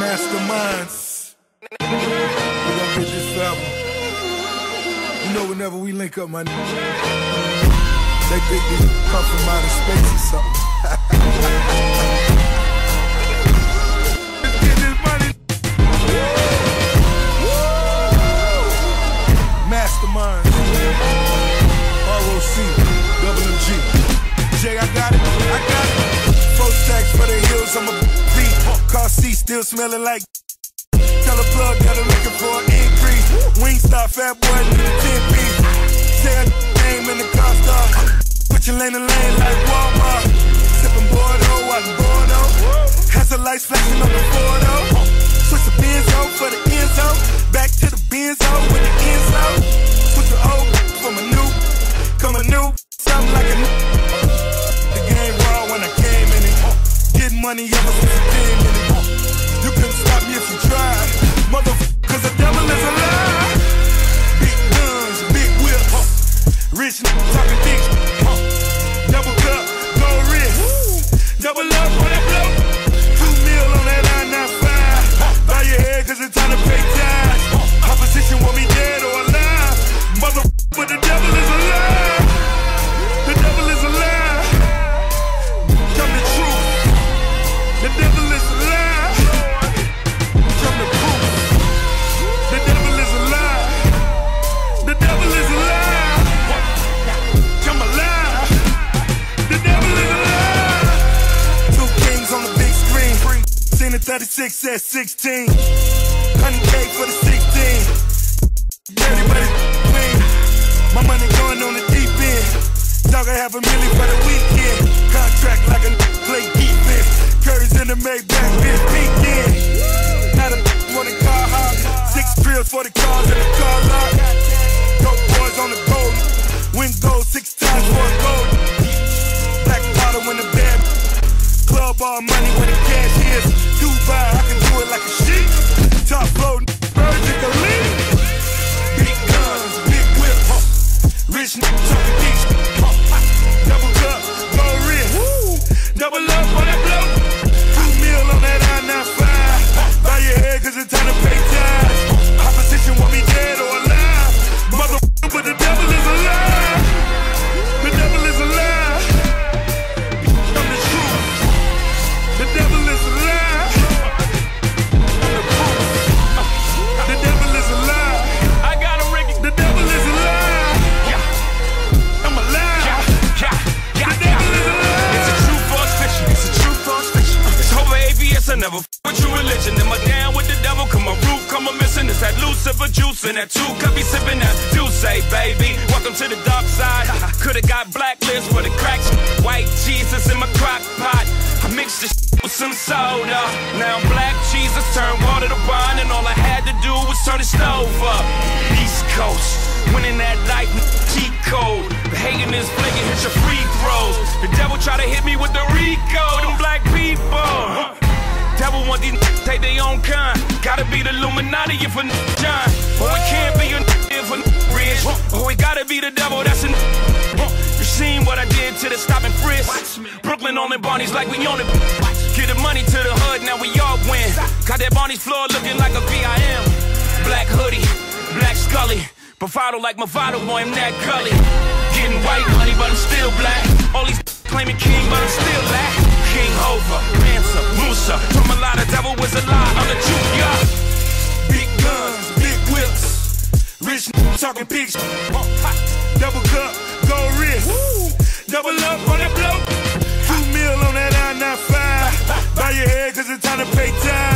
Masterminds. We gon' get this forever. You know whenever we link up, my nigga, they think we come from outer space or something. Let's get this money. Masterminds. ROC, Double MG. Jay, I got it. 4 stacks for the hills, I'm a beat. Car seat still smelling like. Tell a plug that I'm looking for an increase. Wingstop, fat boy, need a 10-piece. Say a name in the car star. Put your lane to lane like Walmart. Sipping Bordeaux, watching Bordeaux. Has the lights flashing on the Bordeaux. Switch the Benzo for the Enzo. Back to the Benzo with the Enzo. Switch the old from a new. Come a new, something like a new. The game raw when I came in it. Getting money ever since I came in it. You couldn't stop me if you tried. Cause the devil is alive. Big guns, big whips. Rich talking big. Double cup, gold wrist. Double up on that blow. 2 mil on that 995. Bow your head cause it's time to pay tax. Opposition want me dead or alive. But the devil is alive. The devil is alive. Tell the truth. The devil is alive. Tell the proof. The devil is alive. The devil is alive. Come alive. The devil is alive. 2 kings on the big screen. Seen the 36 at 16. 100K for the 16. Dirty but it's clean. My money going on the deep end. Dog, I have $1 million for the weekend. Contract like a play defense. Curry's in the Maybach, bitch, weekend. Not a for the car hop. 6 drills for the cars in the car lot. Dope boys on the gold. Win gold 6 times for a gold. Black bottle in the bed. Club all money when the cash is. Dubai, I can do it like a sheep. Top flow, vertically. Big guns, big whips. Rich talking big. Double cup, gold wrist. Double up on that blow. 2 mil on that I-95. Bow your head cause it's time to pay tax. Opposition want me dead or alive. But the devil is alive. The devil is alive. I'm the truth. The devil is alive. I'm the proof. The devil is alive. I got a Ricky. The devil is alive. I'm alive. The devil is alive. It's a true false fiction. It's a true false fiction. It's over ABS. I never with your religion. Am I down with the devil? Come my roof, come a missing. It's that Lucifer juice and that 2 cup be sipping that. Do say, baby, welcome to the dark side. Coulda got blacklist for the cracks. White Jesus in my crock pot. I mixed this with some soda. Now black Jesus turned water to wine, and all I had to do was turn the stove up. East Coast, winning that life, cheat code. The hating is flaking, hit your free throws. The devil try to hit me with the Rico. Them black people. Devil want these take their own kind. Gotta be the Illuminati if a John. Or it can't be a if a rich. Or it gotta be the devil that's in. You seen what I did to the stop and frisk. Brooklyn on the Barney's like we on it. Get the money to the hood, now we all win. Got that Barney's floor looking like a VIM. Black hoodie, black Scully. Bravado like Movado, boy, I'm that gully. Getting white money, but I'm still black. All these claiming king, but I'm still black. King Hova, Ransom, Musa. From a lot of devil was a lie, I'm the truth, y'all. Big guns, big whips. Rich talking big. Double cup, gold wrist. Double up on that blow. 2 mil on that I-95. Bow your head cause it's time to pay tax.